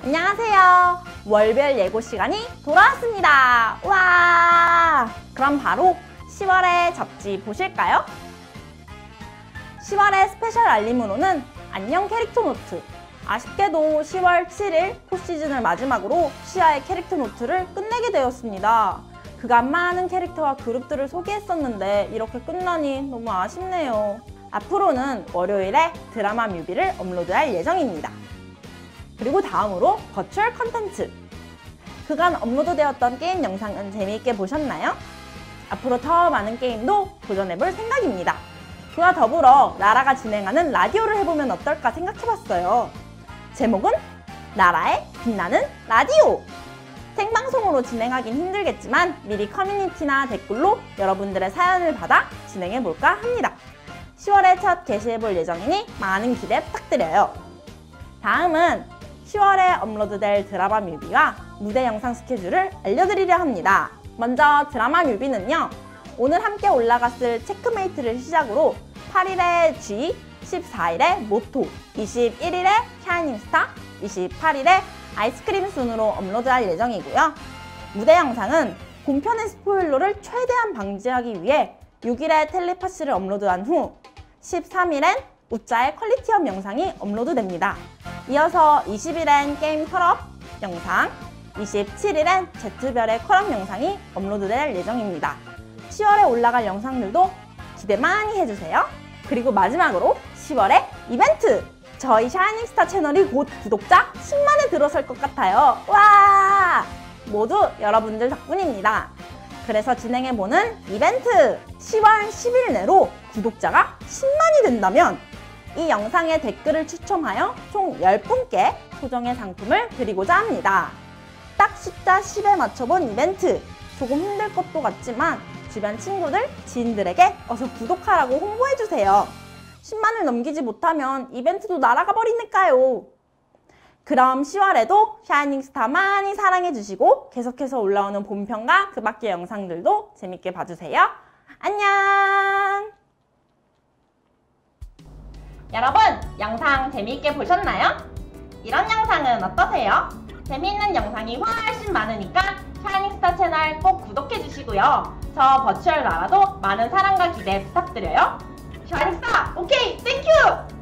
안녕하세요. 월별 예고 시간이 돌아왔습니다. 와! 그럼 바로 10월의 잡지 보실까요? 10월의 스페셜 알림으로는 안녕 캐릭터 노트. 아쉽게도 10월 7일 포시즌을 마지막으로 시아의 캐릭터 노트를 끝내게 되었습니다. 그간 많은 캐릭터와 그룹들을 소개했었는데 이렇게 끝나니 너무 아쉽네요. 앞으로는 월요일에 드라마 뮤비를 업로드할 예정입니다. 그리고 다음으로 버추얼 컨텐츠. 그간 업로드되었던 게임 영상은 재미있게 보셨나요? 앞으로 더 많은 게임도 도전해볼 생각입니다. 그와 더불어 나라가 진행하는 라디오를 해보면 어떨까 생각해봤어요. 제목은 나라의 빛나는 라디오! 생방송으로 진행하긴 힘들겠지만 미리 커뮤니티나 댓글로 여러분들의 사연을 받아 진행해볼까 합니다. 10월에 첫 게시해볼 예정이니 많은 기대 부탁드려요. 다음은 10월에 업로드될 드라마 뮤비와 무대 영상 스케줄을 알려드리려 합니다. 먼저 드라마 뮤비는요, 오늘 함께 올라갔을 체크메이트를 시작으로 8일에 G, 14일에 모토, 21일에 샤이닝스타, 28일에 아이스크림 순으로 업로드할 예정이고요. 무대 영상은 본편의 스포일러를 최대한 방지하기 위해 6일에 텔레파시를 업로드한 후 13일엔 우짜의 퀄리티업 영상이 업로드됩니다. 이어서 20일엔 게임 컬업 영상, 27일엔 제트별의 컬업 영상이 업로드될 예정입니다. 10월에 올라갈 영상들도 기대 많이 해주세요. 그리고 마지막으로 10월의 이벤트! 저희 샤이닝스타 채널이 곧 구독자 10만에 들어설 것 같아요. 와! 모두 여러분들 덕분입니다. 그래서 진행해보는 이벤트! 10월 10일 내로 구독자가 10만이 된다면 이 영상에 댓글을 추첨하여 총 10분께 소정의 상품을 드리고자 합니다. 딱 숫자 10에 맞춰본 이벤트! 조금 힘들 것도 같지만 주변 친구들, 지인들에게 어서 구독하라고 홍보해주세요. 10만을 넘기지 못하면 이벤트도 날아가 버리니까요. 그럼 10월에도 샤이닝스타 많이 사랑해주시고 계속해서 올라오는 본편과 그 밖의 영상들도 재밌게 봐주세요. 안녕! 여러분, 영상 재미있게 보셨나요? 이런 영상은 어떠세요? 재미있는 영상이 훨씬 많으니까 샤이닝스타 채널 꼭 구독해주시고요. 저 버추얼 나라도 많은 사랑과 기대 부탁드려요. 샤이닝스타 오케이 땡큐!